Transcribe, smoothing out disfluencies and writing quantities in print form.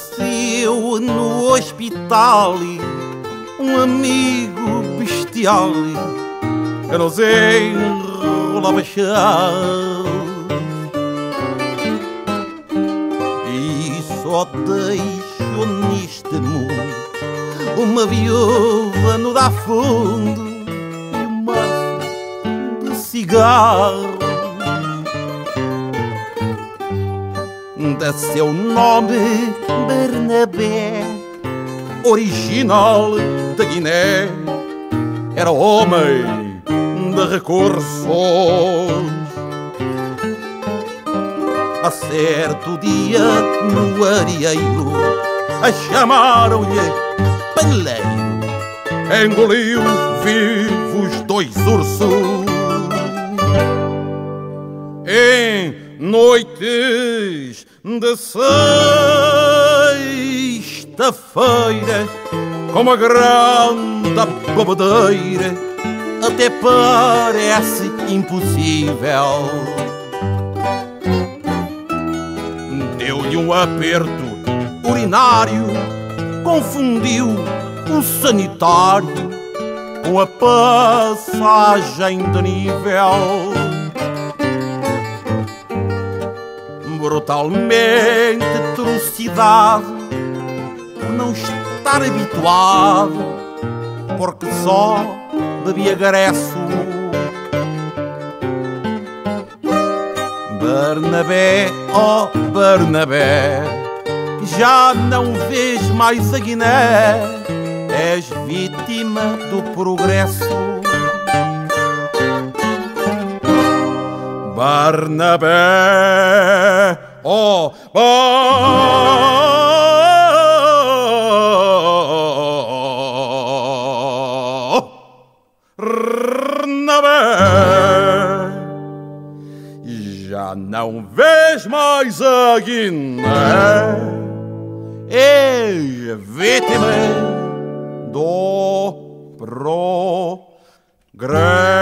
Apareceu no hospital um amigo bestial que nos enrolava chá. E só deixo neste mundo uma viúva no dá fundo e um maço de cigarro. De seu nome Bernabé, original da Guiné, era homem de recursos. A certo dia no areeiro chamaram-lhe paneleiro, engoliu vivos 2 ursos. Em noites de sexta-feira, com uma grande babadeira, até parece impossível. Deu-lhe um aperto urinário, confundiu o sanitário com a passagem de nível. Brutalmente trucidado por não estar habituado, porque só bebia gresso. Bernabé, oh Bernabé, já não vês mais a Guiné, és vítima do progresso. Bernabé, oh Bernabé, já não vês mais a Guiné, és vítima do progresso.